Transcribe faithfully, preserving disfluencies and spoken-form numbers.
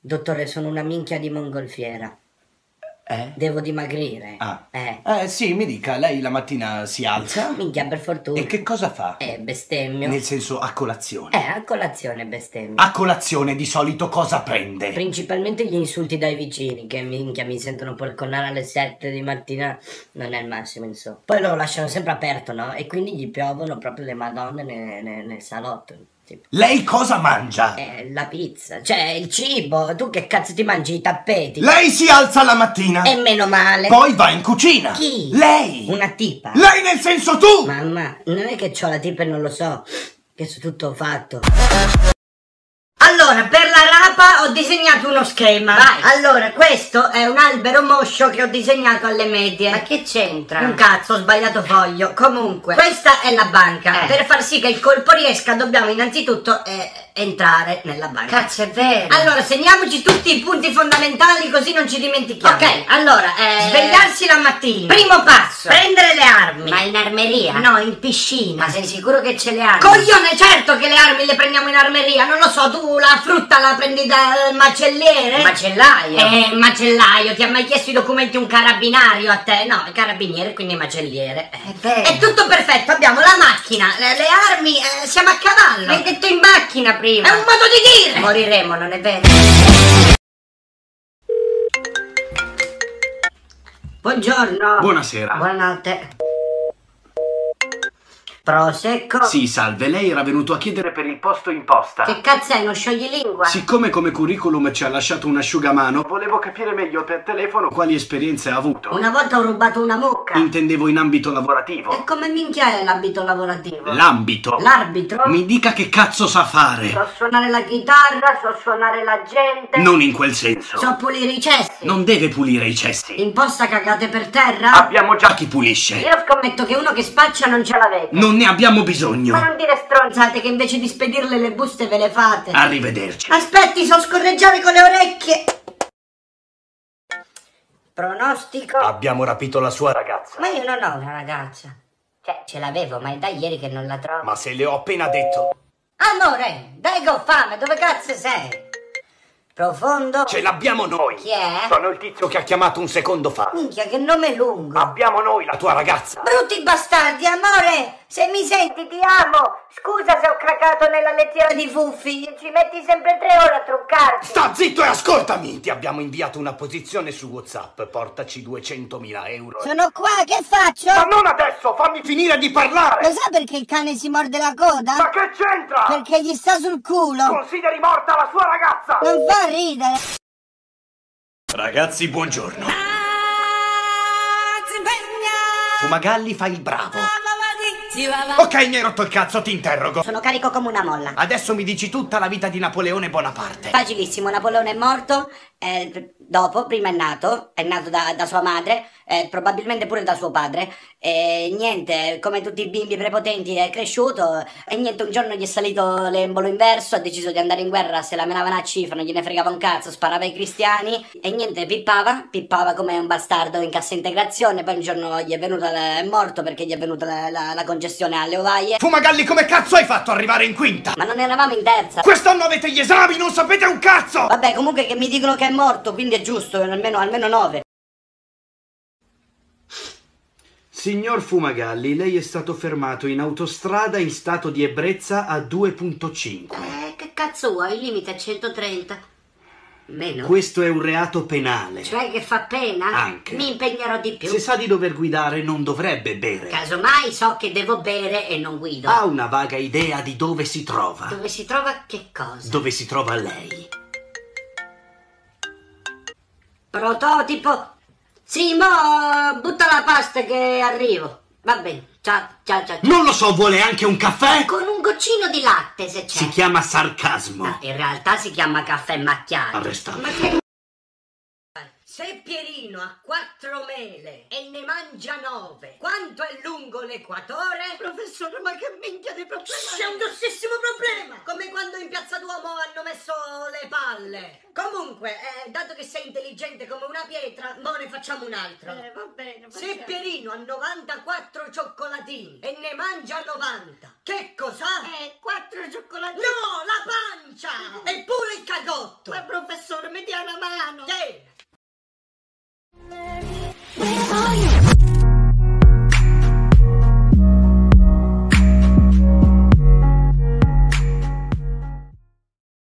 Dottore, sono una minchia di mongolfiera. Eh? Devo dimagrire. Ah. Eh. Eh sì, mi dica, lei la mattina si alza? Minchia, per fortuna. E che cosa fa? Eh, bestemmio. Nel senso, a colazione. Eh, a colazione bestemmio. A colazione di solito cosa prende? Principalmente gli insulti dai vicini, che minchia mi sentono porconnare alle sette di mattina, non è il massimo, insomma. Poi lo lasciano sempre aperto, no? E quindi gli piovono proprio le madonne nel, nel, nel salotto. Tipo. Lei cosa mangia? Eh, la pizza, cioè il cibo, tu che cazzo ti mangi i tappeti? Lei si alza la mattina. E meno male. Poi va in cucina. Chi? Lei. Una tipa. Lei nel senso tu. Mamma, non è che c'ho la tipa e non lo so, che so tutto fatto. Allora, per la rapa ho disegnato uno schema. Vai. Allora, questo è un albero moscio che ho disegnato alle medie. Ma che c'entra? Un cazzo, ho sbagliato foglio. Comunque, questa è la banca. Eh. Per far sì che il colpo riesca dobbiamo innanzitutto eh, entrare nella banca. Cazzo, è vero. Allora, segniamoci tutti i punti fondamentali così non ci dimentichiamo. Ok, allora, eh, svegliarsi la mattina. Primo passo, prendere le armi. Ma in armeria? No, in piscina. Ma sei sicuro che ce le armi? Coglione, certo che le armi le prendiamo in armeria. Non lo so, tu la frutta la prendi dal macelliere? Macellaio? Eh, macellaio, ti ha mai chiesto i documenti un carabinario a te? No, il carabiniere, quindi macelliere. Eh. È vero. È tutto perfetto, abbiamo la macchina, le, le armi, eh, siamo a cavallo. L'hai detto in macchina prima. È un modo di dire. Moriremo, non è vero? Buongiorno. Buonasera. Buonanotte. Prosecco. Sì, salve, lei era venuto a chiedere per il posto in posta. Che cazzo è, uno scioglilingua? Siccome come curriculum ci ha lasciato un asciugamano, volevo capire meglio per telefono quali esperienze ha avuto. Una volta ho rubato una mucca. Intendevo in ambito lavorativo. E come minchia è l'ambito lavorativo? L'ambito? L'arbitro? Mi dica che cazzo sa fare. So suonare la chitarra, so suonare la gente. Non in quel senso. So pulire i cessi. Non deve pulire i cessi. In posta cagate per terra? Abbiamo già chi pulisce. Io scommetto che uno che spaccia non ce l'avete. Non ne abbiamo bisogno. Ma non dire stronzate che invece di spedirle le buste ve le fate. Arrivederci. Aspetti, so scorreggiare con le orecchie. Pronostico? Abbiamo rapito la sua ragazza. Ma io non ho una ragazza. Cioè, ce l'avevo, ma è da ieri che non la trovo. Ma se le ho appena detto. Amore, dai che ho fame, dove cazzo sei? Profondo? Ce l'abbiamo noi. Chi è? Sono il tizio che ha chiamato un secondo fa. Minchia, che nome lungo. Abbiamo noi la tua ragazza. Brutti bastardi, amore, se mi senti ti amo. Scusa se ho cracato nella lettiera di Fuffi, ci metti sempre tre ore a truccarti. Sta zitto e ascoltami. Ti abbiamo inviato una posizione su WhatsApp. Portaci duecentomila euro. Sono qua, che faccio? Ma non adesso, fammi finire di parlare. Lo sa perché il cane si morde la coda? Ma che c'entra? Perché gli sta sul culo. Consideri morta la sua ragazza. Non fa ridere. Ragazzi, buongiorno. Fumagalli fa il bravo. Ok, mi hai rotto il cazzo, ti interrogo. Sono carico come una molla. Adesso mi dici tutta la vita di Napoleone Bonaparte. Facilissimo, Napoleone è morto, eh, dopo, prima è nato, è nato da, da sua madre, eh, probabilmente pure da suo padre, e niente, come tutti i bimbi prepotenti è cresciuto, e niente, un giorno gli è salito l'embolo inverso, ha deciso di andare in guerra, se la menava una cifra, non gliene fregava un cazzo, sparava ai cristiani, e niente, pippava, pippava come un bastardo in cassa integrazione, poi un giorno gli è venuta, la, è morto perché gli è venuta la, la, la congestione alle ovaie. Fumagalli, come cazzo hai fatto ad arrivare in quinta? Ma non eravamo in terza. Quest'anno avete gli esami, non sapete un cazzo! Vabbè, comunque che mi dicono che è morto, quindi è giusto, almeno, almeno nove. Signor Fumagalli, lei è stato fermato in autostrada in stato di ebbrezza a due virgola cinque. Eh, che cazzo vuoi? Il limite è centotrenta. Meno? Questo è un reato penale. Cioè che fa pena? Anche. Mi impegnerò di più. Se sa di dover guidare, non dovrebbe bere. Casomai so che devo bere e non guido. Ha una vaga idea di dove si trova? Dove si trova che cosa? Dove si trova lei? Prototipo? Sì, mo butta la pasta che arrivo. Va bene, ciao, ciao, ciao. Non lo so, vuole anche un caffè? Con un goccino di latte se c'è. Si chiama sarcasmo. No, in realtà si chiama caffè macchiato. Arrestato. Ma che... Se Pierino ha quattro mele e ne mangia nove, quanto è lungo l'equatore? Professore, ma che minchia di problema! C'è un grossissimo problema! Come quando in Piazza Duomo hanno messo le palle. Comunque, eh, dato che sei intelligente come una pietra, mo ne facciamo un altro. Eh, va bene, va Se bene. Pierino ha novantaquattro cioccolatini e ne mangia novanta, che cos'ha? Eh, quattro cioccolatini. No, la pancia! E pure il cagotto! Ma professore, mi dia una mano! Che?